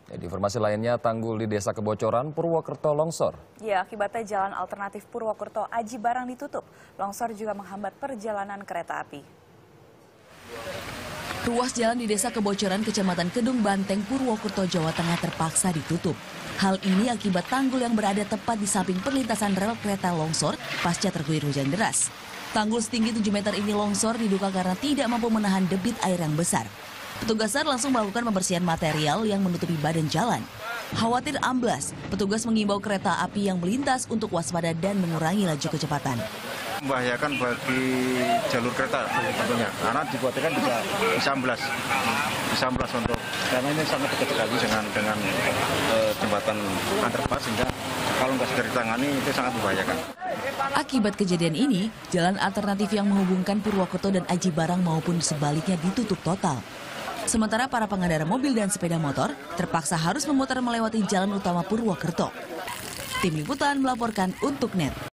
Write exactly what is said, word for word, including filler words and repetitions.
Ya, di informasi lainnya, tanggul di Desa Kebocoran, Purwokerto longsor. Ya, akibatnya jalan alternatif Purwokerto Aji Barang ditutup. Longsor juga menghambat perjalanan kereta api. Ruas jalan di Desa Kebocoran, Kecamatan Kedung Banteng, Purwokerto, Jawa Tengah terpaksa ditutup. Hal ini akibat tanggul yang berada tepat di samping perlintasan rel kereta longsor pasca terguyur hujan deras. Tanggul setinggi tujuh meter ini longsor diduga karena tidak mampu menahan debit air yang besar. Petugas SAR langsung melakukan pembersihan material yang menutupi badan jalan. Khawatir amblas, petugas mengimbau kereta api yang melintas untuk waspada dan mengurangi laju kecepatan. Membahayakan bagi jalur kereta tentunya, karena dikhawatirkan bisa bisa amblas, bisa amblas untuk karena ini sangat dekat sekali dengan dengan uh, jembatan underpass, sehingga kalau nggak segera ditangani itu sangat membahayakan. Akibat kejadian ini, jalan alternatif yang menghubungkan Purwokerto dan Aji Barang maupun sebaliknya ditutup total. Sementara para pengendara mobil dan sepeda motor terpaksa harus memutar melewati jalan utama Purwokerto. Tim Liputan melaporkan untuk N E T.